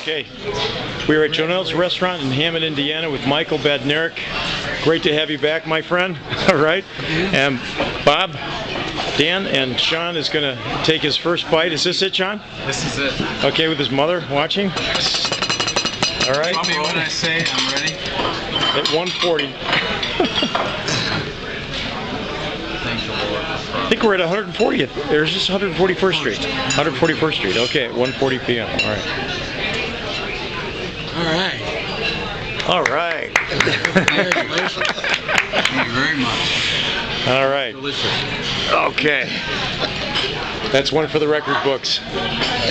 Okay, we are at Jonelle's Restaurant in Hammond, Indiana with Michael Badnarik. Great to have you back, my friend. All right, and Bob, Dan, and Sean is going to take his first bite. Is this it, Sean? This is it. Okay, with his mother watching. All right. Tell me when I say I'm ready. At 1:40. Thank the Lord. I think we're at 140th. There's just 141st Street. 141st Street. Okay, at 1:40 p.m. All right. All right. All right. Congratulations. Thank you very much. All right. Delicious. Okay. That's one for the record books.